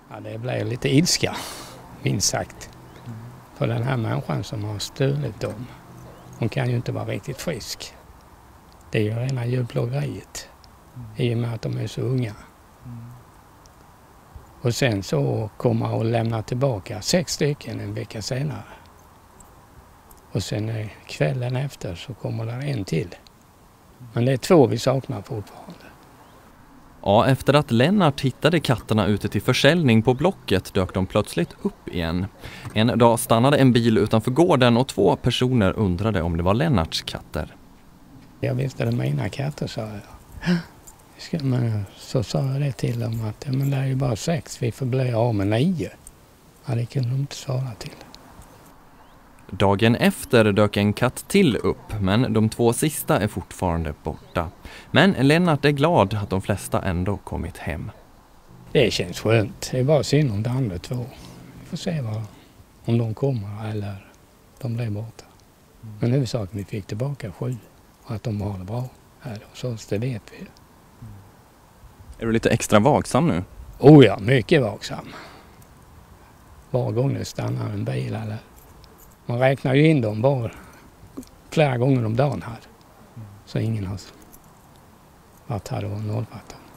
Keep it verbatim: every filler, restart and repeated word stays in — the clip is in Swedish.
Ja, det blev lite ilska, minst sagt. För den här människan som har stulit dem, hon kan ju inte vara riktigt frisk. Det är ju rena djurplågeriet, i och med att de är så unga. Och sen så kommer och lämnar tillbaka sex stycken en vecka senare. Och sen kvällen efter så kommer det en till. Men det är två vi saknar fortfarande. Ja, efter att Lennart hittade katterna ute till försäljning på Blocket dök de plötsligt upp igen. En dag stannade en bil utanför gården och två personer undrade om det var Lennarts katter. Jag visste det mina katter, sa jag. Men så sa jag det till dem att ja, men det är ju bara sex, vi får bli av med nio. Ja, det kunde de inte svara till. Dagen efter dök en katt till upp, men de två sista är fortfarande borta. Men Lennart är glad att de flesta ändå kommit hem. Det känns skönt. Det är bara synd om de andra två. Vi får se vad, om de kommer eller de blir borta. Men huvudsaken vi fick tillbaka sju och att de har det bra här hos oss, det vet vi. Är du lite extra vaksam nu? Oh ja, mycket vaksam. Var gång det stannar en bil eller... Man räknar ju in dem bara flera gånger om dagen här. Så ingen har varit här och nollvatten.